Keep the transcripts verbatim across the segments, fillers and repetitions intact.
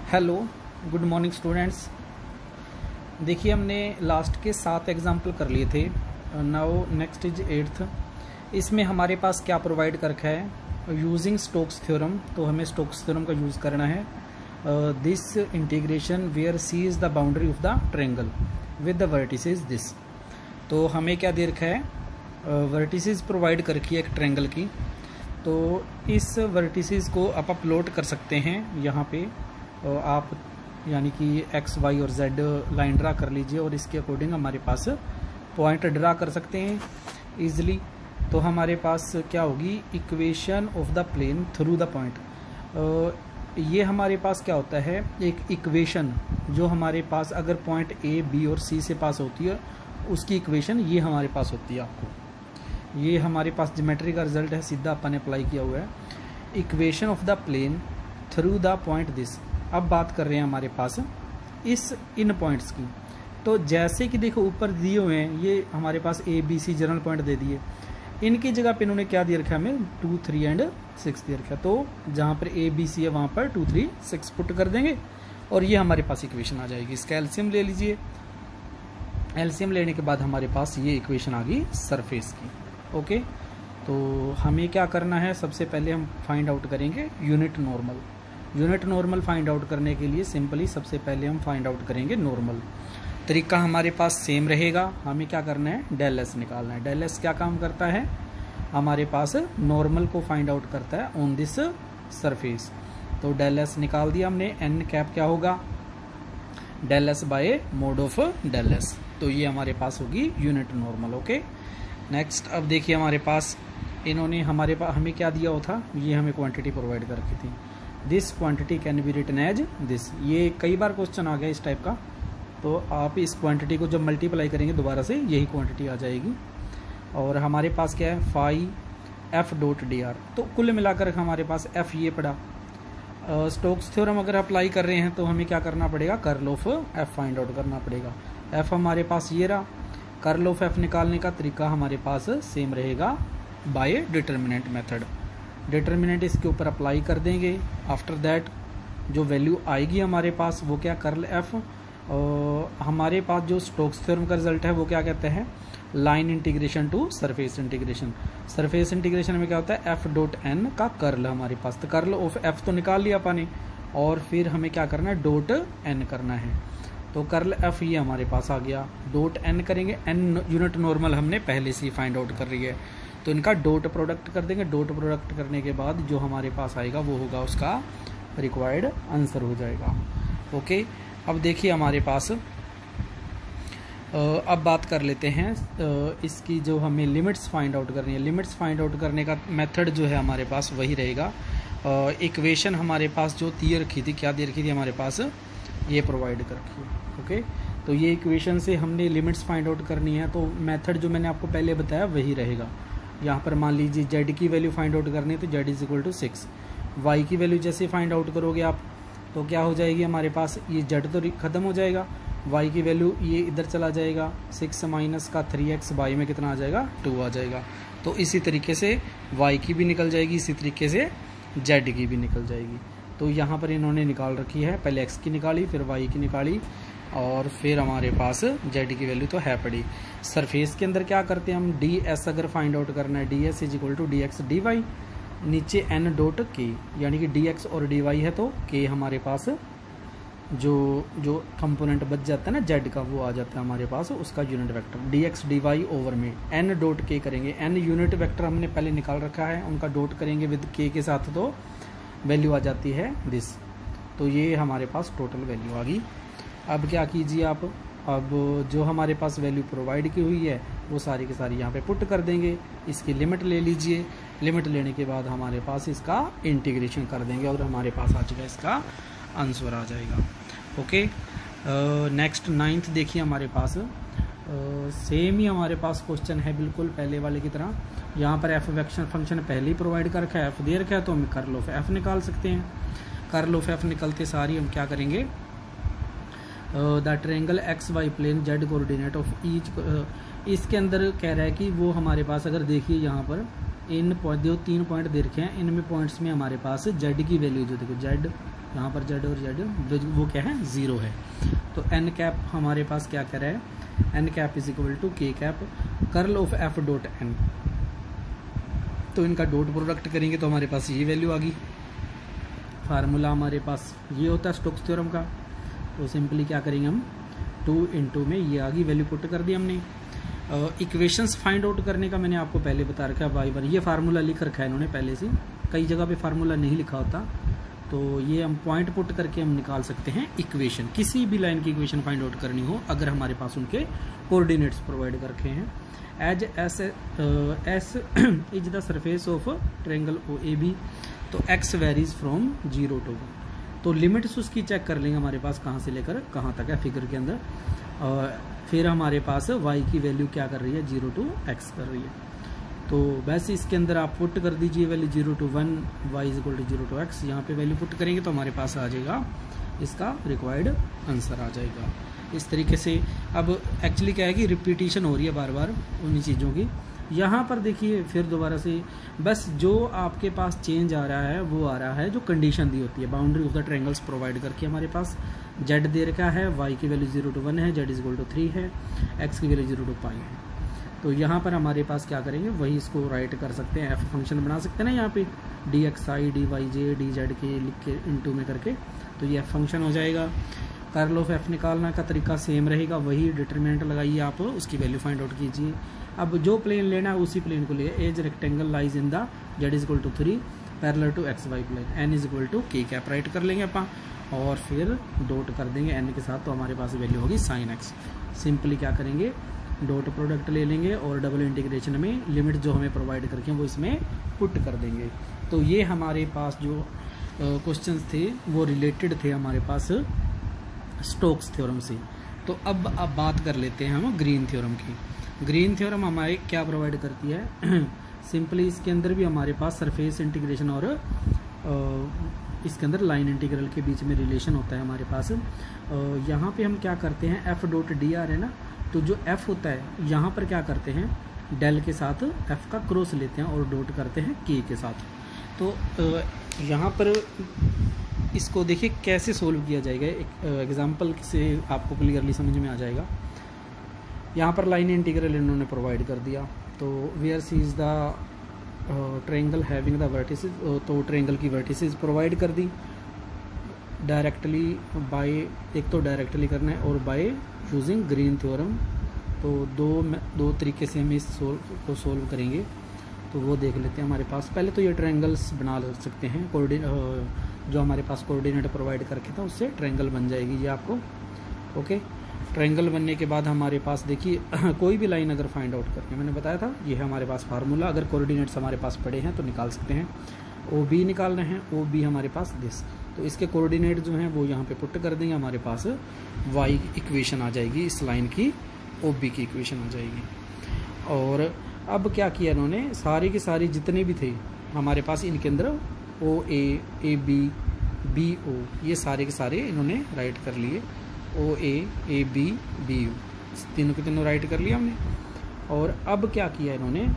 Hello, good morning students. देखिए, हमने last के सात एग्जाम्पल कर लिए थे। Now next is eighth. इसमें हमारे पास क्या प्रोवाइड कर रखा है, यूजिंग स्टोक्स थ्योरम। तो हमें स्टोक्स थ्योरम का यूज़ करना है। This integration where C is the boundary of the triangle with the vertices this. तो हमें क्या दे रखा है, वर्टिसेस प्रोवाइड कर रखी है एक ट्रेंगल की। तो इस वर्टिसेस को आप अपलोड कर सकते हैं यहाँ पे। आप यानी कि एक्स वाई और जेड लाइन ड्रा कर लीजिए और इसके अकॉर्डिंग हमारे पास पॉइंट ड्रा कर सकते हैं इजीली। तो हमारे पास क्या होगी, equation of the plane through the point. ये हमारे पास क्या होता है, एक इक्वेशन जो हमारे पास अगर पॉइंट ए बी और सी से पास होती है, उसकी इक्वेशन ये हमारे पास होती है। आपको ये हमारे पास ज्योमेट्री का रिजल्ट है, सीधा अपन ने अप्लाई किया हुआ है। Equation of the plane through the point this. अब बात कर रहे हैं हमारे पास इस इन पॉइंट्स की। तो जैसे कि देखो ऊपर दिए हुए हैं, ये हमारे पास A B C general point दे दिए। इनकी जगह पे इन्होंने क्या दे रखा है, हमें टू थ्री एंड सिक्स दे रखा है। तो जहाँ पर ए बी सी है वहाँ पर टू थ्री सिक्स पुट कर देंगे और ये हमारे पास इक्वेशन आ जाएगी। इसका एलसीएम ले लीजिए। एलसीएम लेने के बाद हमारे पास ये इक्वेशन आ गई सरफेस की। ओके, तो हमें क्या करना है, सबसे पहले हम फाइंड आउट करेंगे unit normal. Unit normal find out करने के लिए सिंपली सबसे पहले हम फाइंड आउट करेंगे नॉर्मल। तरीका हमारे पास सेम रहेगा। हमें क्या करना है, डेल एस निकालना है। डेल एस क्या काम करता है, हमारे पास नॉर्मल को फाइंड आउट करता है ऑन दिस सरफेस। तो डेल एस निकाल दिया हमने। एन कैप क्या होगा, del S by mod of del S. तो ये हमारे पास होगी यूनिट नॉर्मल। ओके, नेक्स्ट अब देखिए हमारे पास इन्होंने हमारे पास हमें क्या दिया हुआ था, ये हमें क्वांटिटी प्रोवाइड कर रखी थी। This quantity can be written as this. ये कई बार क्वेश्चन आ गया इस टाइप का। तो आप इस क्वांटिटी को जब मल्टीप्लाई करेंगे दोबारा से यही क्वांटिटी आ जाएगी। और हमारे पास क्या है, phi F dot D R. तो कुल मिलाकर हमारे पास एफ ये पड़ा। स्टोक्स थ्योरम अगर अप्लाई कर रहे हैं तो हमें क्या करना पड़ेगा, curl of F find out करना पड़ेगा। एफ हमारे पास ये रहा। कर्ल ऑफ एफ निकालने का तरीका हमारे पास सेम रहेगा, बाय डिटर्मिनेंट मेथड। डिटर्मिनेंट इसके ऊपर अप्लाई कर देंगे। आफ्टर दैट जो वैल्यू आएगी हमारे पास वो क्या, कर्ल एफ। और हमारे पास जो स्टोक्स थ्योरम का रिजल्ट है वो क्या कहते हैं, line integration to surface integration. Surface integration में क्या होता है, एफ डॉट एन का कर्ल हमारे पास। तो कर्ल ऑफ एफ तो निकाल लिया पाने, और फिर हमें क्या करना है, डॉट एन करना है। तो कर्ल एफ ये हमारे पास आ गया। डॉट एन करेंगे, एन यूनिट नॉर्मल हमने पहले से ही फाइंड आउट कर रही है, तो इनका डॉट प्रोडक्ट कर देंगे। डॉट प्रोडक्ट करने के बाद जो हमारे पास आएगा वो होगा उसका रिक्वायर्ड आंसर हो जाएगा। ओके, अब देखिए हमारे पास अब बात कर लेते हैं इसकी, जो हमें लिमिट्स फाइंड आउट करनी है। लिमिट्स फाइंड आउट करने का मेथड जो है हमारे पास वही रहेगा। इक्वेशन हमारे पास जो दिए रखी थी, क्या दे रखी थी हमारे पास, ये प्रोवाइड कर रखी है। ओके, तो ये इक्वेशन से हमने लिमिट्स फाइंड आउट करनी है। तो मेथड जो मैंने आपको पहले बताया वही रहेगा। यहाँ पर मान लीजिए जेड की वैल्यू फाइंड आउट करनी है तो Z is equal to six. Y की वैल्यू जैसे फाइंड आउट करोगे आप तो क्या हो जाएगी हमारे पास, ये जेड तो ख़त्म हो जाएगा, वाई की वैल्यू ये इधर चला जाएगा। सिक्स माइनस का थ्री एक्स वाई में कितना आ जाएगा, टू आ जाएगा। तो इसी तरीके से वाई की भी निकल जाएगी, इसी तरीके से जेड की भी निकल जाएगी। तो यहाँ पर इन्होंने निकाल रखी है, पहले एक्स की निकाली, फिर वाई की निकाली, और फिर हमारे पास जेड की वैल्यू तो है पड़ी। सरफेस के अंदर क्या करते हैं हम, डी एस अगर फाइंड आउट करना है, D S is equal to D X D Y, नीचे एन डॉट के, यानी कि डी एक्स और डी वाई है तो के हमारे पास जो जो कंपोनेंट बच जाता है ना जेड का, वो आ जाता है हमारे पास उसका unit vector. D X D Y over में एन डॉट के करेंगे। एन यूनिट वेक्टर हमने पहले निकाल रखा है, उनका डॉट करेंगे विद के के साथ तो वैल्यू आ जाती है दिस। तो ये हमारे पास टोटल वैल्यू आ गई। अब क्या कीजिए आप, अब जो हमारे पास वैल्यू प्रोवाइड की हुई है वो सारी की सारी यहाँ पे पुट कर देंगे। इसकी लिमिट ले लीजिए। लिमिट लेने के बाद हमारे पास इसका इंटीग्रेशन कर देंगे और हमारे पास आ जाएगा इसका आंसर आ जाएगा। ओके, नेक्स्ट नाइन्थ देखिए हमारे पास सेम ही हमारे पास क्वेश्चन है बिल्कुल पहले वाले की तरह। यहाँ पर एफ फंक्शन पहले ही प्रोवाइड कर रखा है, एफ दे रखा है, तो हम कर्ल ऑफ एफ निकाल सकते हैं। कर्ल ऑफ एफ निकलते सारी हम क्या करेंगे, the triangle X Y plane Z coordinate of each. इसके अंदर कह रहा है कि वो हमारे पास अगर देखिए यहाँ पर इन जो तीन पॉइंट दे रखे हैं इनमें पॉइंट्स में हमारे पास जेड की वैल्यू जो देखो जेड यहाँ पर जेड और जेड वो क्या है ज़ीरो है। तो एन कैप हमारे पास क्या कह रहा है N cap is equal to K cap curl of F dot N. तो इनका डॉट प्रोडक्ट करेंगे तो हमारे पास ये वैल्यू आ गई। फार्मूला हमारे पास ये होता है स्टोक्स थ्योरम का। तो सिंपली क्या करेंगे हम टू इंटू में ये आ गई वैल्यू पुट कर दी हमने। इक्वेशंस फाइंड आउट करने का मैंने आपको पहले बता रखा है वाई वन, ये फार्मूला लिख रखा है इन्होंने पहले से, कई जगह पे फार्मूला नहीं लिखा होता। तो ये हम पॉइंट पुट करके हम निकाल सकते हैं इक्वेशन, किसी भी लाइन की इक्वेशन फाइंड आउट करनी हो अगर हमारे पास उनके कोऑर्डिनेट्स प्रोवाइड कर रखे हैं। As S S is the surface of triangle O A B. तो X varies from zero to, तो लिमिट्स उसकी चेक कर लेंगे हमारे पास कहाँ से लेकर कहाँ तक है फिगर के अंदर। और फिर हमारे पास y की वैल्यू क्या कर रही है जीरो टू एक्स कर रही है। तो वैसे इसके अंदर आप पुट कर दीजिए value zero to one Y is equal to zero to X. यहाँ पे वैल्यू पुट करेंगे तो हमारे पास आ जाएगा इसका रिक्वायर्ड आंसर आ जाएगा इस तरीके से। अब एक्चुअली क्या है कि रिपीटिशन हो रही है बार बार उन्हीं चीज़ों की। यहाँ पर देखिए फिर दोबारा से बस जो आपके पास चेंज आ रहा है वो आ रहा है जो कंडीशन दी होती है boundary of the triangles provide करके हमारे पास जेड दे रखा है, वाई की वैल्यू जीरो टू वन है, Z is equal to three है, एक्स की वैल्यू जीरो टू पाई है। तो यहाँ पर हमारे पास क्या करेंगे वही इसको राइट कर सकते हैं, एफ फंक्शन बना सकते हैं ना यहाँ पे D X I D Y J D Z K लिख के इंटू में करके, तो ये एफ फंक्शन हो जाएगा। कर्ल ऑफ एफ निकालना का तरीका सेम रहेगा, वही डिटरमिनेंट लगाइए आप, उसकी वैल्यू फाइंड आउट कीजिए। अब जो प्लेन लेना है उसी प्लेन को लिए, as rectangle lies in the Z is equal to three parallel to X Y plane, N is equal to K cap write कर लेंगे अपन और फिर डॉट कर देंगे एन के साथ, तो हमारे पास वैल्यू होगी साइन एक्स। सिंपली क्या करेंगे डॉट प्रोडक्ट ले लेंगे और डबल इंटीग्रेशन में लिमिट जो हमें प्रोवाइड करके वो इसमें पुट कर देंगे। तो ये हमारे पास जो क्वेश्चंस थे वो रिलेटेड थे हमारे पास स्टोक्स थ्योरम से। तो अब अब बात कर लेते हैं हम ग्रीन थ्योरम की। ग्रीन थ्योरम हमारे क्या प्रोवाइड करती है सिंपली इसके अंदर भी हमारे पास सरफेस इंटीग्रेशन और इसके अंदर लाइन इंटीग्रल के बीच में रिलेशन होता है हमारे पास। यहाँ पे हम क्या करते हैं एफ डॉट डी आर है ना, तो जो एफ होता है यहाँ पर क्या करते हैं डेल के साथ एफ का क्रॉस लेते हैं और डॉट करते हैं के के साथ। तो यहाँ पर इसको देखिए कैसे सोल्व किया जाएगा, एक एग्जांपल से आपको क्लियरली समझ में आ जाएगा। यहाँ पर लाइन इंटीग्रल इन्होंने प्रोवाइड कर दिया, तो where C is the triangle having the vertices, तो ट्रायंगल की वर्टिसेस प्रोवाइड कर दी डायरेक्टली बाय, एक तो डायरेक्टली करना है और बाय यूजिंग ग्रीन थ्योरम। तो दो दो तरीके से हम इस सोल्व को सोल्व करेंगे, तो वो देख लेते हैं। हमारे पास पहले तो ये ट्रायंगल्स बना सकते हैं, कोऑर्डिनेट जो हमारे पास कोऑर्डिनेट प्रोवाइड करके था उससे ट्रायंगल बन जाएगी ये आपको। ओके, ट्रायंगल बनने के बाद हमारे पास देखिए कोई भी लाइन अगर फाइंड आउट करके, मैंने बताया था ये है हमारे पास फार्मूला, अगर कोऑर्डिनेट्स हमारे पास पड़े हैं तो निकाल सकते हैं। ओ बी निकालना है, ओ बी हमारे पास दिस, तो इसके कोऑर्डिनेट जो हैं वो यहाँ पे पुट कर देंगे, हमारे पास वाई इक्वेशन आ जाएगी, इस लाइन की ओ बी की इक्वेशन आ जाएगी। और अब क्या किया इन्होंने, सारी की सारी जितने भी थे हमारे पास इनके अंदर ओ A A B B O, ये सारे के सारे इन्होंने राइट कर लिए, O A A B B U, तीनों के तीनों राइट कर लिया हमने। और अब क्या किया इन्होंने,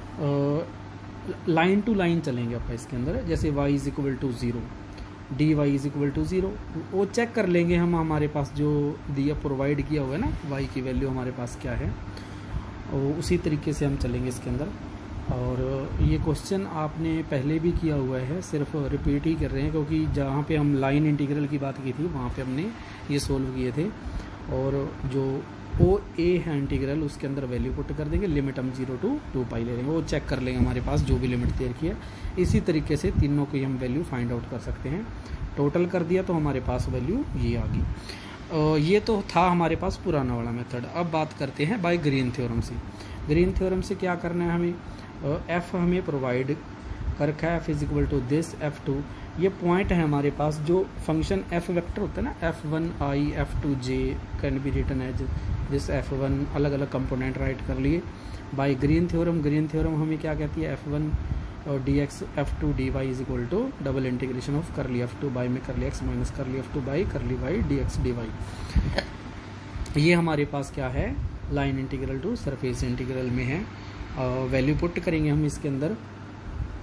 लाइन टू लाइन चलेंगे अपन इसके अंदर, जैसे y is equal to zero, D Y is equal to zero, वो चेक कर लेंगे हम, हमारे पास जो दिया प्रोवाइड किया हुआ है ना y की वैल्यू हमारे पास क्या है, और उसी तरीके से हम चलेंगे इसके अंदर। और ये क्वेश्चन आपने पहले भी किया हुआ है, सिर्फ रिपीट ही कर रहे हैं, क्योंकि जहाँ पे हम लाइन इंटीग्रल की बात की थी वहाँ पे हमने ये सोल्व किए थे। और जो ओ ए है इंटीग्रल, उसके अंदर वैल्यू पुट कर देंगे, लिमिट हम जीरो टू टू पाई ले लेंगे, वो चेक कर लेंगे हमारे पास जो भी लिमिट दे रखी है। इसी तरीके से तीनों की हम वैल्यू फाइंड आउट कर सकते हैं। टोटल कर दिया तो हमारे पास वैल्यू ये आ गई। ये तो था हमारे पास पुराना वाला मेथड। अब बात करते हैं बाय ग्रीन थ्योरम से। ग्रीन थ्योरम से क्या करना है हमें, एफ हमें प्रोवाइड कर रखा है, F is equal to this F two, ये पॉइंट है हमारे पास, जो फंक्शन एफ वेक्टर होता है ना, F one I F two J can be written as this F one, अलग अलग कंपोनेंट राइट कर लिए by Green theorem. Green theorem हमें क्या कहती है, एफ वन और D X F two D Y is equal to double integration of कर ली एफ टू बाई में कर ली एक्स माइनस कर ली एफ टू बाई कर ली Y D X D Y. ये हमारे पास क्या है, line integral to surface integral में है। वैल्यू पुट करेंगे हम इसके अंदर,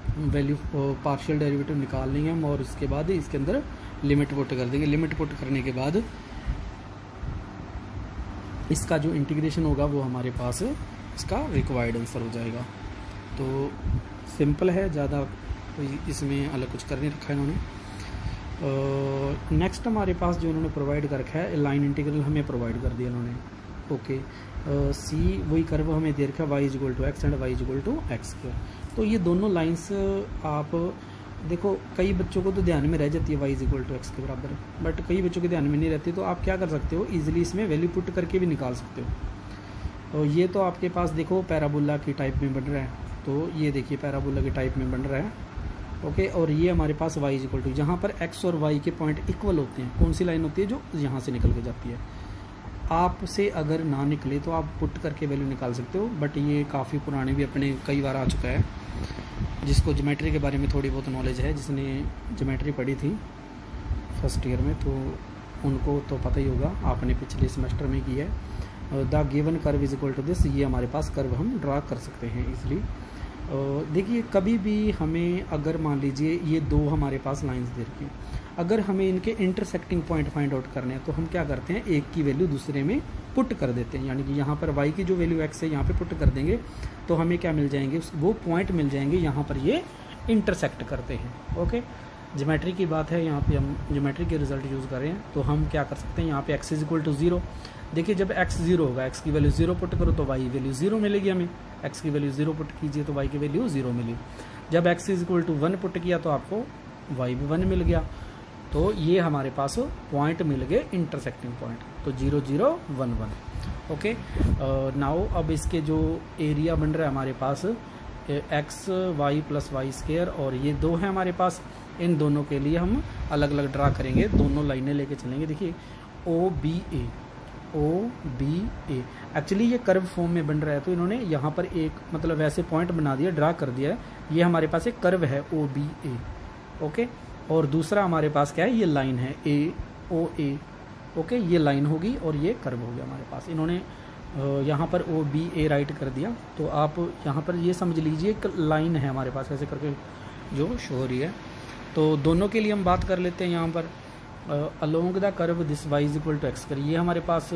वैल्यू पार्शियल डेरिवेटिव निकाल लेंगे हम, और उसके बाद इसके अंदर लिमिट पुट कर देंगे। लिमिट पुट करने के बाद इसका जो इंटीग्रेशन होगा वो हमारे पास इसका रिक्वायर्ड आंसर हो जाएगा। तो सिंपल है, ज़्यादा कोई इसमें अलग कुछ कर नहीं रखा है इन्होंने। नेक्स्ट uh, हमारे पास जो इन्होंने प्रोवाइड कर रखा है लाइन इंटीग्रल हमें प्रोवाइड कर दिया इन्होंने। ओके, सी वही कर्व हमें दे रखा है Y is equal to X and Y is equal to X square. तो ये दोनों लाइंस आप देखो, कई बच्चों को तो ध्यान में रह जाती है Y is equal to X के बराबर, बट कई बच्चों के ध्यान में नहीं रहती। तो आप क्या कर सकते हो, ईजिली इसमें वैल्यू पुट करके भी निकाल सकते हो। तो ये तो आपके पास देखो पैराबोला की टाइप में बन रहा है, तो ये देखिए पैराबोला की टाइप में बन रहा है। ओके, और ये हमारे पास y इज इक्वल टू, जहाँ पर x और y के पॉइंट इक्वल होते हैं, कौन सी लाइन होती है, जो यहाँ से निकल के जाती है। आपसे अगर ना निकले तो आप पुट करके वैल्यू निकाल सकते हो, बट ये काफ़ी पुराने भी अपने कई बार आ चुका है। जिसको ज्योमेट्री के बारे में थोड़ी बहुत नॉलेज है, जिसने ज्योमेट्री पढ़ी थी फर्स्ट ईयर में, तो उनको तो पता ही होगा, आपने पिछले सेमेस्टर में की है। The given curve is equal to this, ये हमारे पास कर्व हम ड्रा कर सकते हैं इजली। देखिए कभी भी हमें अगर मान लीजिए ये दो हमारे पास लाइंस दे रखी हैं, अगर हमें इनके इंटरसेक्टिंग पॉइंट फाइंड आउट करने हैं तो हम क्या करते हैं, एक की वैल्यू दूसरे में पुट कर देते हैं। यानी कि यहाँ पर y की जो वैल्यू x है यहाँ पे पुट कर देंगे तो हमें क्या मिल जाएंगे, वो पॉइंट मिल जाएंगे यहाँ पर ये इंटरसेक्ट करते हैं। ओके, ज्योमेट्री की बात है, यहाँ पे हम ज्योमेट्री के रिजल्ट यूज़ कर रहे हैं, तो हम क्या कर सकते हैं, यहाँ पे x is equal to zero. देखिए जब x जीरो होगा, x की वैल्यू जीरो पुट करो तो y वैल्यू जीरो मिलेगी हमें, x की वैल्यू जीरो पुट कीजिए तो y की वैल्यू जीरो मिली। जब x is equal to one put किया तो आपको y भी वन मिल गया। तो ये हमारे पास पॉइंट मिल गए इंटरसेक्टिंग पॉइंट, तो zero zero one one. Okay, now अब इसके जो एरिया बन रहा है हमारे पास X Y plus Y square, और ये दो है हमारे पास, इन दोनों के लिए हम अलग अलग ड्रा करेंगे, दोनों लाइनें लेके चलेंगे। देखिए O B A, O B A, actually ये कर्व फॉर्म में बन रहा है, तो इन्होंने यहाँ पर एक मतलब वैसे पॉइंट बना दिया, ड्रा कर दिया है। ये हमारे पास एक कर्व है ओ बी ए। ओके, और दूसरा हमारे पास क्या है, ये लाइन है ए ओ ए। ओके, ये लाइन होगी और ये कर्व हो गया हमारे पास। इन्होंने यहाँ पर ओ बी ए राइट कर दिया, तो आप यहाँ पर ये समझ लीजिए एक लाइन है हमारे पास ऐसे करके जो शो हो रही है। तो दोनों के लिए हम बात कर लेते हैं यहाँ पर along the curve this Y is equal to X कर, ये हमारे पास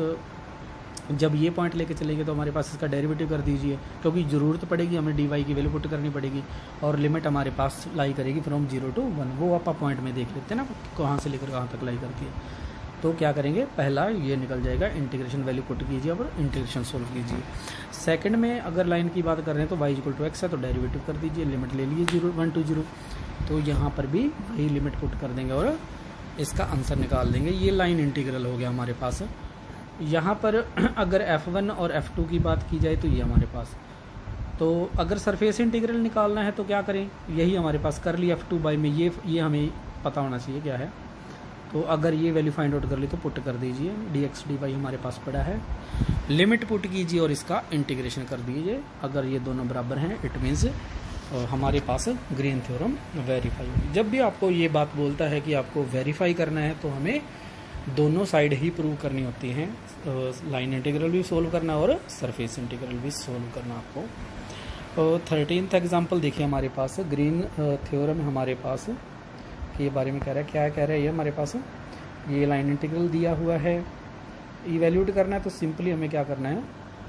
जब ये पॉइंट लेके चलेंगे तो हमारे पास इसका डेरिवेटिव कर दीजिए, क्योंकि ज़रूरत पड़ेगी हमें डी वाई की वैल्यू पुट करनी पड़ेगी, और लिमिट हमारे पास लाई करेगी फ्रॉम जीरो टू वन। वो आप पॉइंट में देख लेते हैं ना कहाँ से लेकर कहाँ तक लाई करती है। तो क्या करेंगे, पहला ये निकल जाएगा, इंटीग्रेशन वैल्यू पुट कीजिए और इंटीग्रेशन सोल्व कीजिए। सेकंड में अगर लाइन की बात कर रहे हैं तो वाई इक्वल टू एक्स है, तो डेरिवेटिव कर दीजिए, लिमिट ले लीजिए जीरो वन टू जीरो, तो यहाँ पर भी वही लिमिट पुट कर देंगे और इसका आंसर निकाल देंगे। ये लाइन इंटीग्रल हो गया हमारे पास। यहाँ पर अगर एफ वन और एफ टू की बात की जाए तो ये हमारे पास, तो अगर सरफेस इंटीग्रल निकालना है तो क्या करें, यही हमारे पास कर लिया एफ टू बाई में, ये ये हमें पता होना चाहिए क्या है। तो अगर ये वैल्यू फाइंड आउट कर ली तो पुट कर दीजिए, डी एक्स डी वाई हमारे पास पड़ा है, लिमिट पुट कीजिए और इसका इंटीग्रेशन कर दीजिए। अगर ये दोनों बराबर हैं इट मीन्स हमारे पास ग्रीन थ्योरम वेरीफाई होगी। जब भी आपको ये बात बोलता है कि आपको वेरीफाई करना है तो हमें दोनों साइड ही प्रूव करनी होती हैं, लाइन इंटीग्रल भी सोल्व करना और सरफेस इंटीग्रल भी सोल्व करना आपको। थर्टीनथ एग्जांपल देखिए हमारे पास ग्रीन थ्योरम हमारे पास के बारे में कह रहा है, क्या कह रहा है ये हमारे पास, ये लाइन इंटीग्रल दिया हुआ है, इवैल्यूएट करना है तो सिंपली हमें क्या करना है,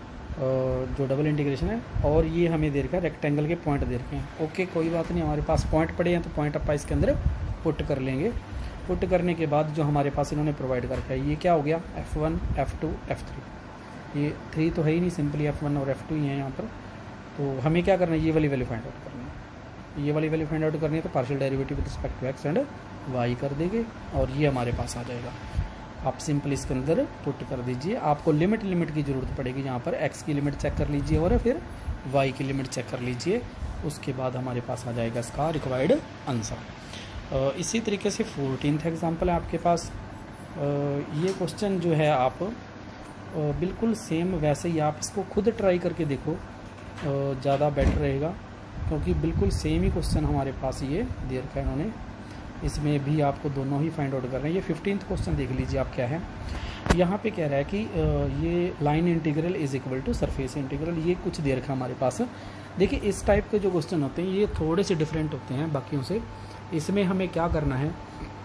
जो डबल इंटीग्रेशन है, और ये हमें दे रखा है रेक्टेंगल के पॉइंट दे रखे हैं। ओके, कोई बात नहीं, हमारे पास पॉइंट पड़े हैं तो पॉइंट अपा इसके अंदर पुट कर लेंगे। पुट करने के बाद जो हमारे पास इन्होंने प्रोवाइड कर रखा है, ये क्या हो गया, F one F two F three, ये थ्री तो है ही नहीं, सिंपली एफ वन और एफ टू ही है यहाँ पर। तो हमें क्या करना है, ये वाली वैल्यू फाइंड आउट करनी है, ये वाली वैल्यू फाइंड आउट करनी है, तो partial derivative with respect to X and Y कर देंगे और ये हमारे पास आ जाएगा। आप सिंपल इसके अंदर पुट कर दीजिए। आपको लिमिट लिमिट की ज़रूरत पड़ेगी, यहाँ पर एक्स की लिमिट चेक कर लीजिए और फिर वाई की लिमिट चेक कर लीजिए, उसके बाद हमारे पास आ जाएगा इसका रिक्वायर्ड आंसर। इसी तरीके से फोर्टीनथ एग्जांपल है आपके पास। ये क्वेश्चन जो है आप बिल्कुल सेम वैसे ही आप इसको खुद ट्राई करके देखो, ज़्यादा बेटर रहेगा, क्योंकि बिल्कुल सेम ही क्वेश्चन हमारे पास ये दे रखा है इन्होंने। इसमें भी आपको दोनों ही फाइंड आउट कर रहे हैं। ये फिफ्टींथ क्वेश्चन देख लीजिए आप क्या है, यहाँ पे कह रहा है कि ये line integral is equal to surface integral, ये कुछ दे रखा है हमारे पास। देखिए इस टाइप के जो क्वेश्चन होते हैं ये थोड़े से डिफरेंट होते हैं बाकियों से। इसमें हमें क्या करना है,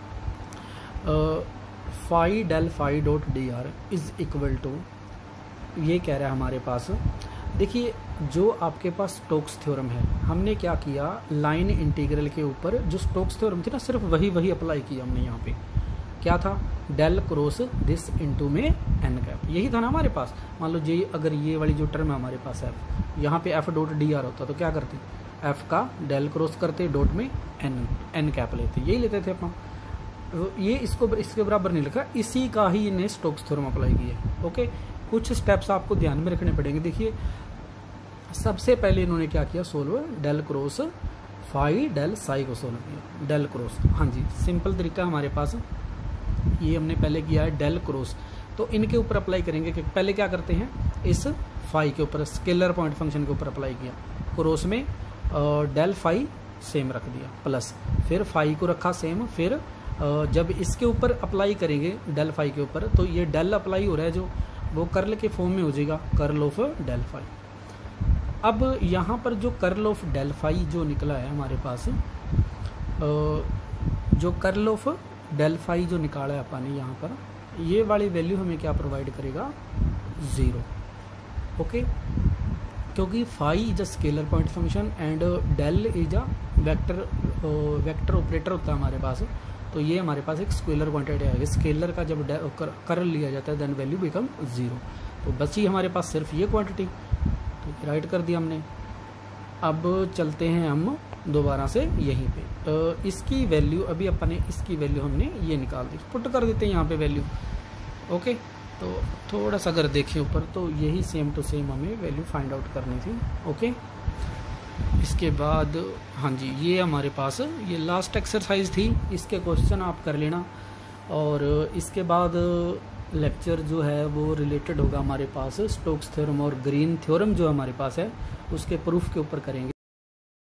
phi del phi dot D R is equal to, ये कह रहा है हमारे पास। देखिए जो आपके पास स्टोक्स थ्योरम है, हमने क्या किया, लाइन इंटीग्रल के ऊपर जो स्टोक्स थ्योरम थी ना, सिर्फ वही वही अप्लाई किया हमने। यहाँ पे क्या था, डेल क्रॉस दिस इनटू में एन कैप, यही था ना हमारे पास। मान लो ये अगर ये वाली जो टर्म है हमारे पास एफ, यहाँ पे एफ डॉट डी आर होता तो क्या करते, एफ का डेल क्रॉस करते, डॉट में एन एन कैप लेते, यही लेते थे अपन। ये इसको इसके बराबर नहीं लिखा, इसी का ही इन्हें स्टोक्स थ्योरम अप्लाई किया है। ओके, कुछ स्टेप्स आपको ध्यान में रखने पड़ेंगे। देखिए सबसे पहले इन्होंने क्या किया, solve del cross phi del psi को सोल्व किया, डेल क्रॉस। हाँ जी, सिंपल तरीका हमारे पास, ये हमने पहले किया है डेल क्रॉस, तो इनके ऊपर अप्लाई करेंगे कि पहले क्या करते हैं, इस फाई के ऊपर स्केलर पॉइंट फंक्शन के ऊपर अप्लाई किया, क्रॉस में डेल फाई सेम रख दिया, प्लस फिर फाई को रखा सेम, फिर जब इसके ऊपर अप्लाई करेंगे डेल फाई के ऊपर, तो ये डेल अप्लाई हो रहा है जो, वो कर्ल के फॉर्म में हो जाएगा, कर्ल ऑफ डेल फाई। अब यहाँ पर जो कर्ल ऑफ डेल फाई जो निकला है हमारे पास, जो कर्ल ऑफ डेल फाई जो निकाला है अपन ने यहाँ पर, ये वाली वैल्यू हमें क्या प्रोवाइड करेगा, ज़ीरो। ओके, क्योंकि phi is a scalar point function and del is a vector vector operator होता है हमारे पास, तो ये हमारे पास एक स्केलर क्वांटिटी है। स्केलर का जब कर, कर्ल लिया जाता है देन वैल्यू बिकम ज़ीरो, तो बची हमारे पास सिर्फ ये क्वांटिटी, तो राइट कर दिया हमने। अब चलते हैं हम दोबारा से यहीं पे, तो इसकी वैल्यू अभी अपन ने इसकी वैल्यू हमने ये निकाल दी, पुट कर देते हैं यहाँ पे वैल्यू। ओके, तो थोड़ा सा अगर देखें ऊपर तो यही सेम टू सेम हमें वैल्यू फाइंड आउट करनी थी। ओके, इसके बाद हाँ जी, ये हमारे पास ये लास्ट एक्सरसाइज थी, इसके क्वेश्चन आप कर लेना, और इसके बाद लेक्चर जो है वो रिलेटेड होगा हमारे पास स्टोक्स थ्योरम और ग्रीन थ्योरम जो हमारे पास है उसके प्रूफ के ऊपर करेंगे।